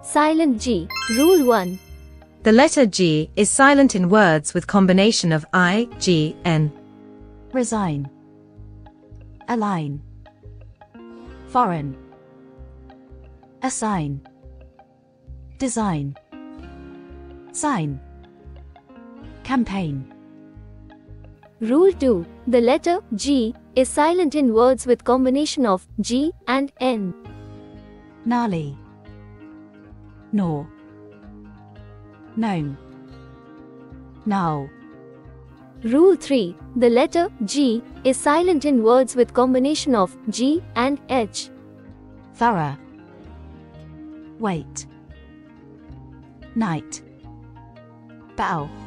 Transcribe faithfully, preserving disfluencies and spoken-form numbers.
Silent G. Rule one. The letter G is silent in words with combination of I, G, N. Resign. Align. Foreign. Assign. Design. Sign. Campaign. Rule two. The letter G is silent in words with combination of G and N. Gnarly. Gnaw. Gnome. Null. Rule three. The letter G is silent in words with combination of G and H. Thorough. Wait. Night. Bow.